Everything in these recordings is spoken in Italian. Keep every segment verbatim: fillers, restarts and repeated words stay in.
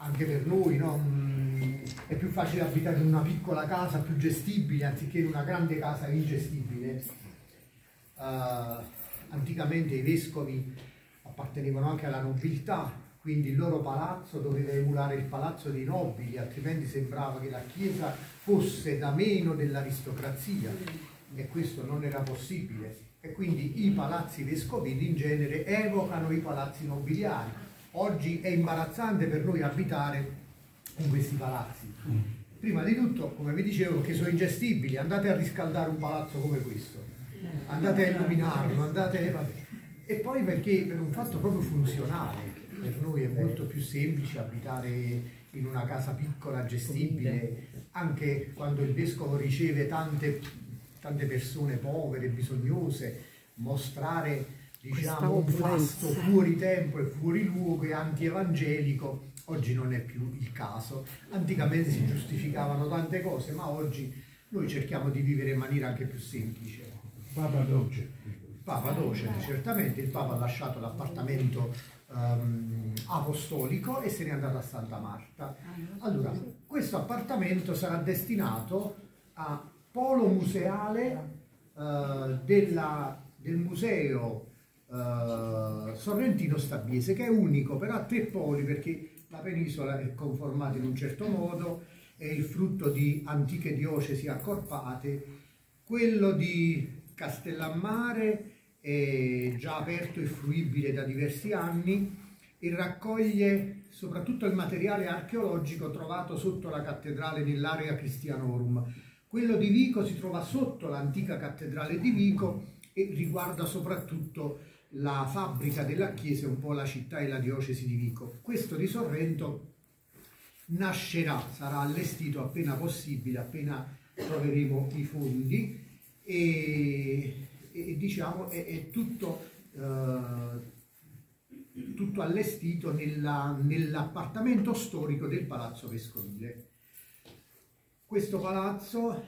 anche per noi, no? È più facile abitare in una piccola casa più gestibile anziché in una grande casa ingestibile. Uh, anticamente i vescovi appartenevano anche alla nobiltà, quindi il loro palazzo doveva emulare il palazzo dei nobili, altrimenti sembrava che la Chiesa fosse da meno dell'aristocrazia, e questo non era possibile. E quindi i palazzi vescovili in genere evocano i palazzi nobiliari. Oggi è imbarazzante per noi abitare in questi palazzi. Prima di tutto, come vi dicevo, che sono ingestibili. Andate a riscaldare un palazzo come questo, andate a illuminarlo, andate... e poi perché per un fatto proprio funzionale. Per noi è molto più semplice abitare in una casa piccola, gestibile, anche quando il vescovo riceve tante, tante persone povere, bisognose, mostrare, diciamo, un vasto fuori tempo e fuori luogo e anti-evangelico. Oggi non è più il caso. Anticamente si giustificavano tante cose, ma oggi noi cerchiamo di vivere in maniera anche più semplice. Papa Doce. Papa Doce, certamente. Il Papa ha lasciato l'appartamento um, apostolico e se n'è andato a Santa Marta. Allora, questo appartamento sarà destinato a polo museale uh, della, del museo uh, sorrentino stabiese, che è unico, però ha tre poli, perché la penisola è conformata in un certo modo, è il frutto di antiche diocesi accorpate. Quello di Castellammare è già aperto e fruibile da diversi anni e raccoglie soprattutto il materiale archeologico trovato sotto la cattedrale nell'area Christianorum. Quello di Vico si trova sotto l'antica cattedrale di Vico e riguarda soprattutto la fabbrica della chiesa, un po' la città e la diocesi di Vico. Questo di Sorrento nascerà, sarà allestito appena possibile, appena troveremo i fondi, e, e diciamo è, è tutto, eh, tutto allestito nell'appartamento storico del Palazzo Vescovile. Questo palazzo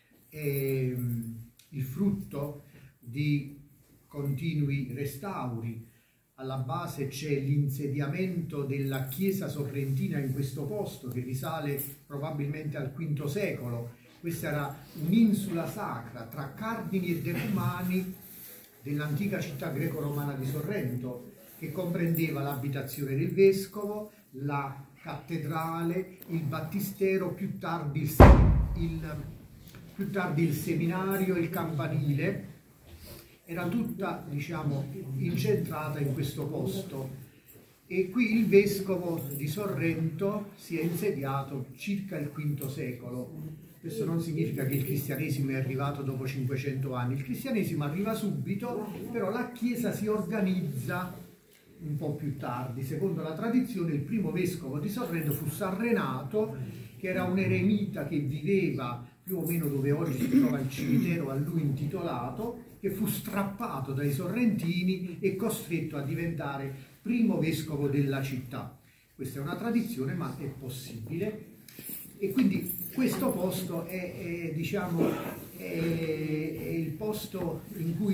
è il frutto di continui restauri. Alla base c'è l'insediamento della chiesa sorrentina in questo posto, che risale probabilmente al quinto secolo. Questa era un'insula sacra tra Cardini e Decumani dell'antica città greco-romana di Sorrento, che comprendeva l'abitazione del vescovo, la cattedrale, il battistero, più tardi il, il, più tardi il seminario, il campanile. Era tutta, diciamo, incentrata in questo posto, e qui il vescovo di Sorrento si è insediato circa il quinto secolo. Questo non significa che il cristianesimo è arrivato dopo cinquecento anni, il cristianesimo arriva subito, però la Chiesa si organizza un po' più tardi. Secondo la tradizione, il primo vescovo di Sorrento fu San Renato, che era un eremita che viveva più o meno dove oggi si trova il cimitero a lui intitolato, che fu strappato dai sorrentini e costretto a diventare primo vescovo della città. Questa è una tradizione, ma è possibile. E quindi questo posto è, è, diciamo, è, è il posto in cui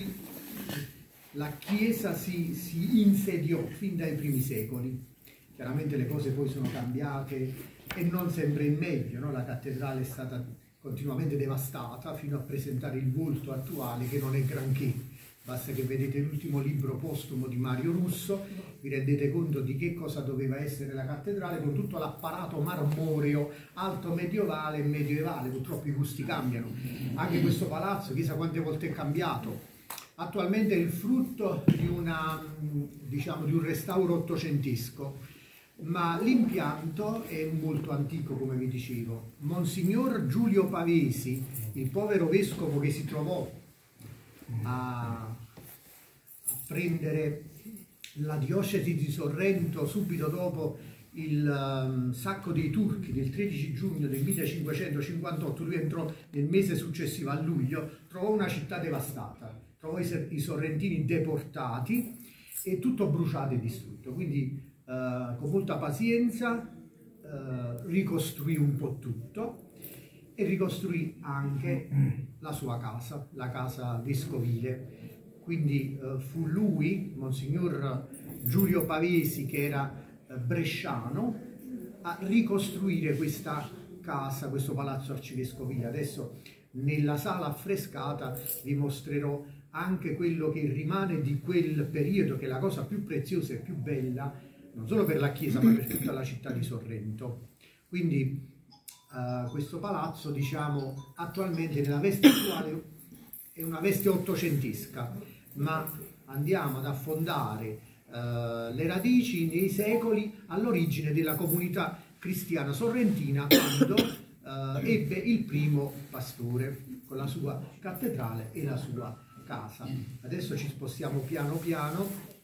la Chiesa si, si insediò fin dai primi secoli. Chiaramente le cose poi sono cambiate e non sempre in meglio, no? La cattedrale è stata continuamente devastata fino a presentare il volto attuale, che non è granché. Basta che vedete l'ultimo libro postumo di Mario Russo, vi rendete conto di che cosa doveva essere la cattedrale, con tutto l'apparato marmoreo alto medievale e medievale. Purtroppo i gusti cambiano. Anche questo palazzo, chissà quante volte è cambiato. Attualmente è il frutto di, una, diciamo, di un restauro ottocentesco, ma l'impianto è molto antico, come vi dicevo. Monsignor Giulio Pavesi, il povero vescovo che si trovò a, a prendere la diocesi di Sorrento subito dopo il um, sacco dei turchi del tredici giugno del millecinquecentocinquantotto, lui entrò nel mese successivo, a luglio, trovò una città devastata, trovò i, i sorrentini deportati e tutto bruciato e distrutto. Quindi uh, con molta pazienza uh, ricostruì un po' tutto e ricostruì anche la sua casa, la casa vescovile. Quindi uh, fu lui, Monsignor Giulio Pavesi, che era uh, bresciano, a ricostruire questa casa, questo palazzo arcivescovile. Adesso nella sala affrescata vi mostrerò anche quello che rimane di quel periodo, che è la cosa più preziosa e più bella, non solo per la chiesa ma per tutta la città di Sorrento. Quindi uh, questo palazzo, diciamo, attualmente nella veste attuale è una veste ottocentesca, ma andiamo ad affondare uh, le radici nei secoli all'origine della comunità cristiana sorrentina, quando uh, ebbe il primo pastore con la sua cattedrale e la sua casa. Adesso ci spostiamo piano piano